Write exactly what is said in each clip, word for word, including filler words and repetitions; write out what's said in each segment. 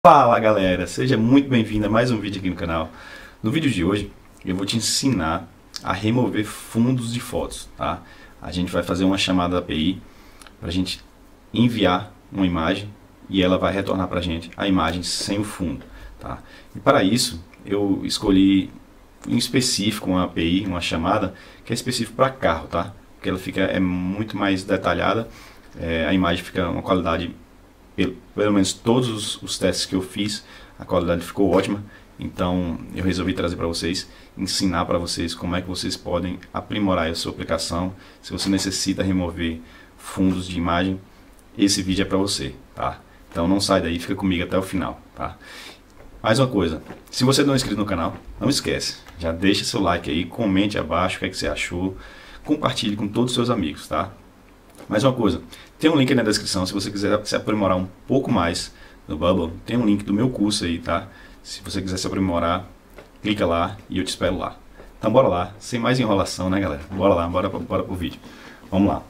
Fala galera, seja muito bem-vindo a mais um vídeo aqui no canal. No vídeo de hoje eu vou te ensinar a remover fundos de fotos, tá? A gente vai fazer uma chamada A P I para a gente enviar uma imagem e ela vai retornar para a gente a imagem sem o fundo, tá? E para isso eu escolhi em específico uma A P I, uma chamada que é específica para carro, tá? Porque ela fica é muito mais detalhada, é, a imagem fica uma qualidade. Pelo, pelo menos todos os, os testes que eu fiz, a qualidade ficou ótima. Então eu resolvi trazer para vocês, ensinar para vocês como é que vocês podem aprimorar a sua aplicação. Se você necessita remover fundos de imagem, esse vídeo é para você, tá? Então não sai daí, fica comigo até o final, tá? Mais uma coisa, se você não é inscrito no canal, não esquece, já deixa seu like aí, comente abaixo o que é que você achou, compartilhe com todos os seus amigos, tá? Mais uma coisa, tem um link aí na descrição, se você quiser se aprimorar um pouco mais no Bubble, tem um link do meu curso aí, tá? Se você quiser se aprimorar, clica lá e eu te espero lá. Então bora lá, sem mais enrolação, né galera? Bora lá, bora, bora pro vídeo. Vamos lá.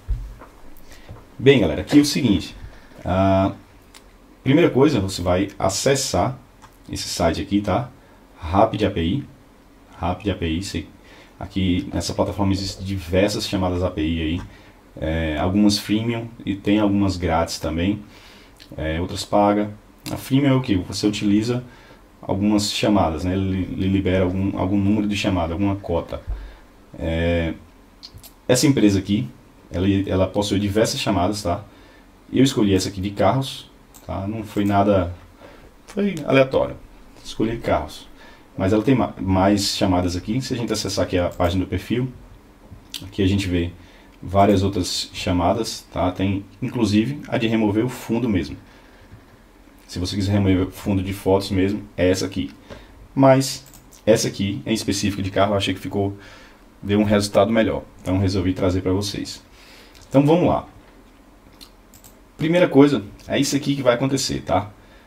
Bem galera, aqui é o seguinte, a primeira coisa, você vai acessar esse site aqui, tá? Rapid A P I, Rapid A P I, aqui nessa plataforma existem diversas chamadas A P I aí. É, algumas freemium e tem algumas grátis também, é, outras paga. A freemium é o que? Você utiliza algumas chamadas, né? Ele, ele libera algum, algum número de chamada, alguma cota. É, essa empresa aqui, ela, ela possui diversas chamadas, tá? Eu escolhi essa aqui de carros, tá? Não foi nada, foi aleatório, escolhi carros. Mas ela tem mais chamadas aqui. Se a gente acessar aqui a página do perfil, aqui a gente vê várias outras chamadas, tá? Tem inclusive a de remover o fundo mesmo. Se você quiser remover o fundo de fotos mesmo, é essa aqui. Mas essa aqui, em específico de carro, eu achei que ficou, deu um resultado melhor. Então resolvi trazer para vocês. Então vamos lá. Primeira coisa, é isso aqui que vai acontecer, tá?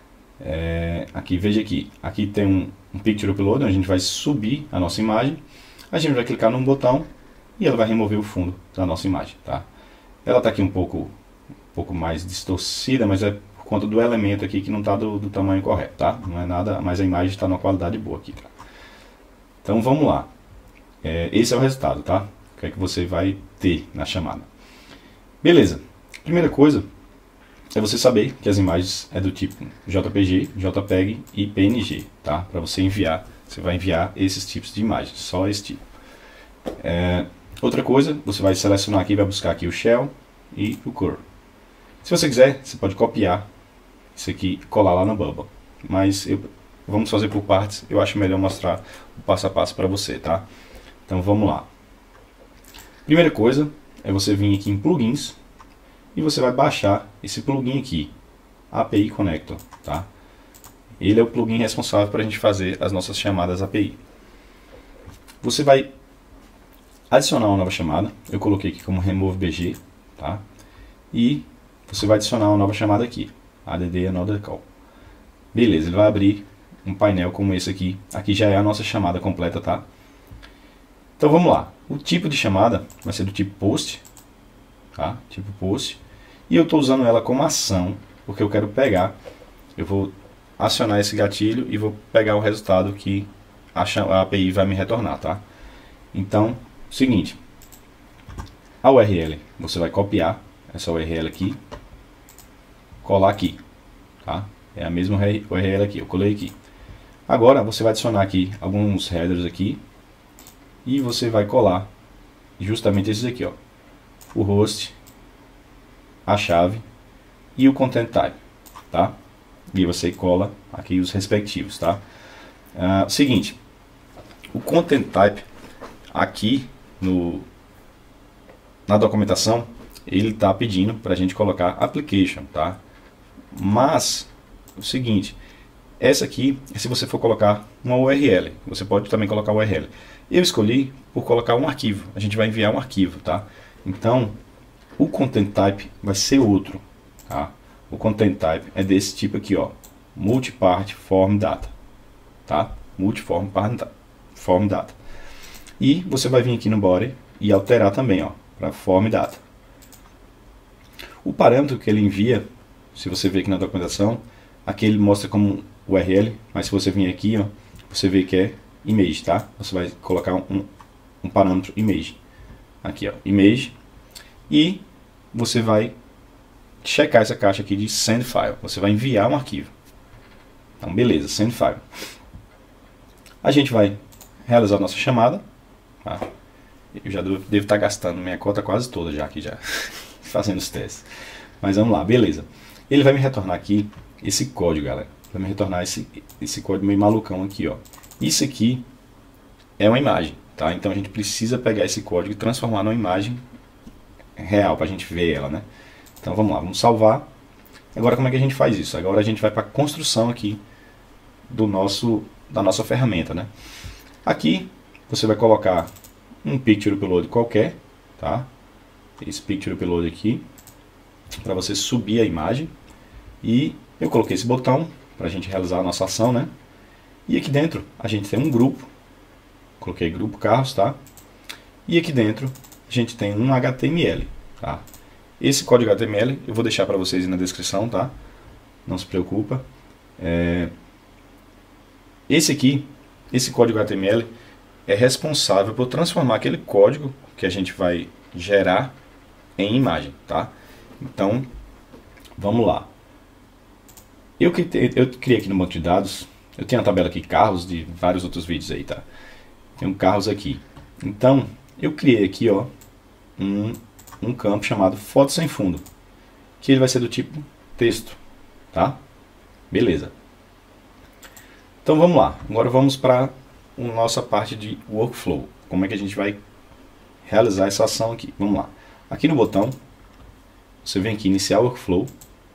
É, aqui, veja aqui. Aqui tem um, um Picture Upload, onde a gente vai subir a nossa imagem. A gente vai clicar num botão e ela vai remover o fundo da nossa imagem, tá? Ela está aqui um pouco, um pouco mais distorcida, mas é por conta do elemento aqui que não está do, do tamanho correto, tá? Não é nada, mas a imagem está numa qualidade boa aqui, tá? Então vamos lá. É, esse é o resultado, tá? O que é que você vai ter na chamada. Beleza. Primeira coisa é você saber que as imagens é do tipo J P G, JPEG e P N G, tá? Para você enviar, você vai enviar esses tipos de imagens, só esse tipo. É, Outra coisa, você vai selecionar aqui, vai buscar aqui o Shell e o Core. Se você quiser, você pode copiar isso aqui e colar lá no Bubble. Mas eu, vamos fazer por partes, eu acho melhor mostrar o passo a passo para você, tá? Então vamos lá. Primeira coisa é você vir aqui em Plugins e você vai baixar esse plugin aqui, A P I Connector, tá? Ele é o plugin responsável para a gente fazer as nossas chamadas A P I. Você vai adicionar uma nova chamada, eu coloquei aqui como Remove B G, tá? E você vai adicionar uma nova chamada aqui, add another call. Beleza, ele vai abrir um painel como esse aqui. Aqui já é a nossa chamada completa, tá? Então vamos lá. O tipo de chamada vai ser do tipo post, tá? Tipo post. E eu estou usando ela como ação, porque eu quero pegar, eu vou acionar esse gatilho e vou pegar o resultado que a, a A P I vai me retornar, tá? Então, seguinte, a U R L, você vai copiar essa U R L aqui, colar aqui, tá? É a mesma U R L aqui, eu colei aqui. Agora você vai adicionar aqui alguns headers aqui e você vai colar justamente esses aqui, ó, o host, a chave e o content type, tá? E você cola aqui os respectivos, tá? Uh, seguinte, o content type aqui no, na documentação, ele está pedindo para a gente colocar application, tá? Mas, o seguinte, essa aqui, se você for colocar uma U R L, você pode também colocar U R L. Eu escolhi por colocar um arquivo, a gente vai enviar um arquivo, tá? Então, o content type vai ser outro, tá? O content type é desse tipo aqui, ó, multipart form data, tá? Multiform form data. E você vai vir aqui no body e alterar também, ó, para form data. O parâmetro que ele envia, se você ver aqui na documentação, aqui ele mostra como U R L, mas se você vir aqui, ó, você vê que é image, tá? Você vai colocar um, um parâmetro image. Aqui, ó, image. E você vai checar essa caixa aqui de send file. Você vai enviar um arquivo. Então, beleza, send file. A gente vai realizar a nossa chamada. Tá? Eu já devo, devo estar gastando minha conta quase toda já aqui, já fazendo os testes. Mas vamos lá, beleza. Ele vai me retornar aqui esse código, galera. Vai me retornar esse, esse código meio malucão aqui, ó. Isso aqui é uma imagem, tá? Então a gente precisa pegar esse código e transformar numa imagem real, para a gente ver ela, né? Então vamos lá, vamos salvar. Agora como é que a gente faz isso? Agora a gente vai para a construção aqui do nosso, da nossa ferramenta, né? Aqui você vai colocar um picture upload qualquer, tá? Esse picture upload aqui, para você subir a imagem. E eu coloquei esse botão para a gente realizar a nossa ação, né? E aqui dentro a gente tem um grupo, coloquei grupo carros, tá? E aqui dentro a gente tem um H T M L, tá? Esse código H T M L eu vou deixar para vocês aí na descrição, tá? Não se preocupa. É... Esse aqui, esse código H T M L é responsável por transformar aquele código que a gente vai gerar em imagem, tá? Então, vamos lá. Eu, eu criei aqui no banco de dados, eu tenho uma tabela aqui, carros, de vários outros vídeos aí, tá? Tem um carros aqui. Então, eu criei aqui, ó, um, um campo chamado foto sem fundo, que ele vai ser do tipo texto, tá? Beleza. Então, vamos lá. Agora vamos para a nossa parte de workflow. Como é que a gente vai realizar essa ação aqui? Vamos lá. Aqui no botão, você vem aqui, iniciar workflow.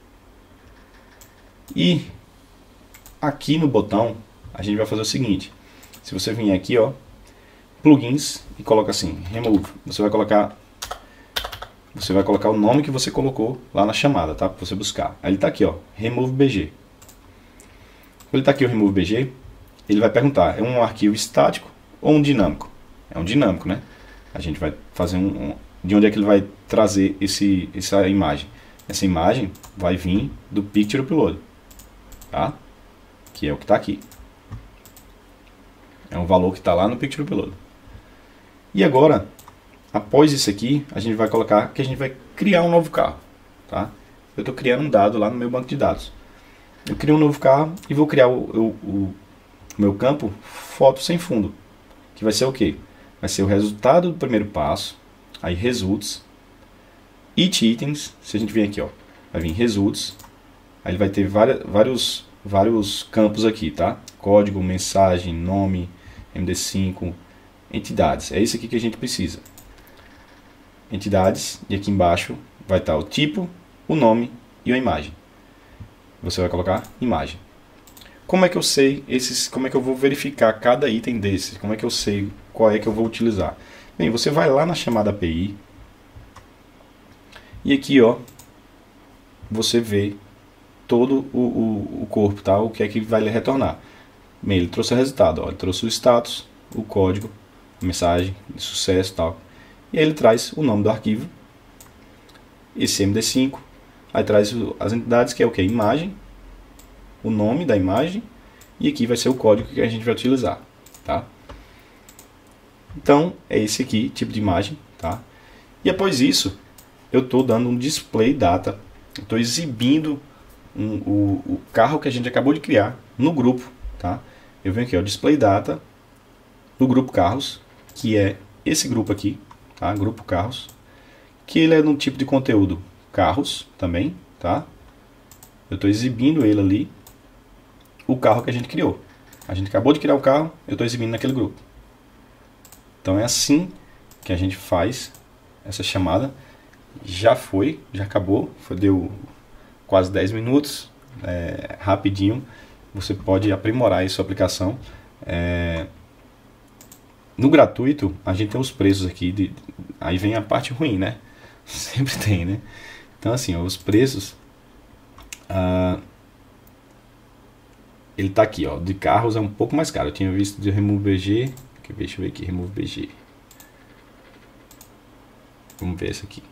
E aqui no botão, a gente vai fazer o seguinte. Se você vier aqui, ó, plugins e coloca assim, remove. Você vai colocar você vai colocar o nome que você colocou lá na chamada, tá? Para você buscar. Aí ele está aqui, ó, remove B G. Quando ele está aqui o remove B G, ele vai perguntar, é um arquivo estático ou um dinâmico? É um dinâmico, né? A gente vai fazer um, um de onde é que ele vai trazer esse, essa imagem? Essa imagem vai vir do picture upload, tá? Que é o que está aqui. É um valor que está lá no picture upload. E agora, após isso aqui, a gente vai colocar que a gente vai criar um novo carro, tá? Eu estou criando um dado lá no meu banco de dados. Eu crio um novo carro e vou criar o, o, o meu campo foto sem fundo, que vai ser o quê? Vai ser o resultado do primeiro passo, aí results, each items, se a gente vir aqui, ó, vai vir results, aí ele vai ter várias, vários, vários campos aqui, tá? Código, mensagem, nome, M D cinco, entidades, é isso aqui que a gente precisa. Entidades, e aqui embaixo vai estar o tipo, o nome e a imagem. Você vai colocar imagem. Como é que eu sei esses, como é que eu vou verificar cada item desses? Como é que eu sei qual é que eu vou utilizar? Bem, você vai lá na chamada A P I e aqui, ó, você vê todo o, o, o corpo, tá? O que é que vai lhe retornar. Bem, ele trouxe o resultado, ó, ele trouxe o status, o código, a mensagem de sucesso, tal. E aí ele traz o nome do arquivo, esse M D cinco, aí traz as entidades, que é o que? Imagem, o nome da imagem, e aqui vai ser o código que a gente vai utilizar, tá? Então, é esse aqui, tipo de imagem, tá? E após isso, eu estou dando um display data, estou exibindo um, o, o carro que a gente acabou de criar no grupo, tá? Eu venho aqui, ó, display data, no grupo carros, que é esse grupo aqui, tá? Grupo carros, que ele é no tipo de conteúdo carros também, tá? Eu estou exibindo ele ali, o carro que a gente criou. A gente acabou de criar o carro, eu estou exibindo naquele grupo. Então é assim que a gente faz essa chamada. Já foi, já acabou, foi, deu quase dez minutos, é, rapidinho. Você pode aprimorar aí sua aplicação. É, no gratuito, a gente tem os preços aqui, de, aí vem a parte ruim, né? Sempre tem, né? Então assim, ó, os preços, ah, ele tá aqui, ó, de carros é um pouco mais caro. Eu tinha visto de Remove B G, deixa eu ver aqui, Remove B G. Vamos ver esse aqui.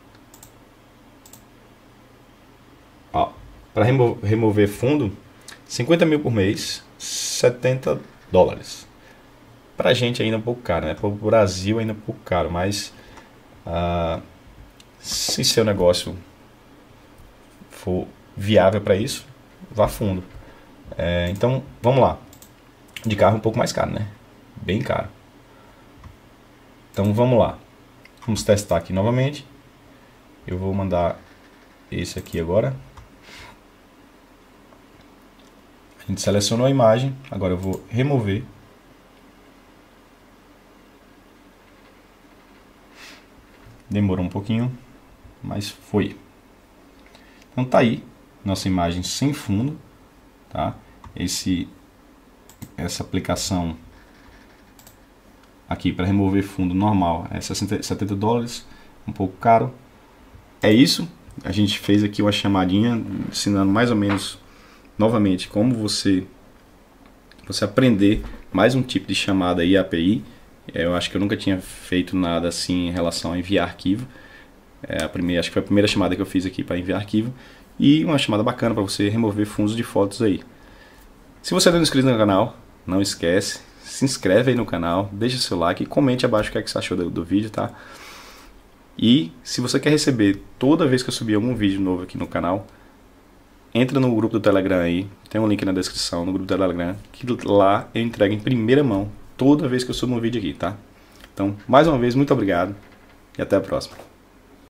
Ó, para remo remover fundo, cinquenta mil por mês, setenta dólares. Pra gente ainda é um pouco caro, né? Pro Brasil ainda é um pouco caro, mas ah, se seu negócio for viável para isso, vá fundo. É, então, vamos lá. De carro é um pouco mais caro, né? Bem caro. Então, vamos lá. Vamos testar aqui novamente. Eu vou mandar esse aqui agora. A gente selecionou a imagem. Agora eu vou remover. Demorou um pouquinho, mas foi. Então tá aí nossa imagem sem fundo, tá? Esse essa aplicação aqui para remover fundo normal é sessenta, setenta dólares, um pouco caro. É isso. A gente fez aqui uma chamadinha ensinando mais ou menos novamente como você você aprender mais um tipo de chamada aí A P I. Eu acho que eu nunca tinha feito nada assim em relação a enviar arquivo. É a primeira, acho que foi a primeira chamada que eu fiz aqui para enviar arquivo. E uma chamada bacana para você remover fundos de fotos aí. Se você não é inscrito no canal, não esquece, se inscreve aí no canal, deixa seu like e comente abaixo o que, é que você achou do, do vídeo, tá? E se você quer receber toda vez que eu subir algum vídeo novo aqui no canal, entra no grupo do Telegram aí, tem um link na descrição no grupo do Telegram, que lá eu entrego em primeira mão toda vez que eu subo um vídeo aqui, tá? Então, mais uma vez, muito obrigado e até a próxima.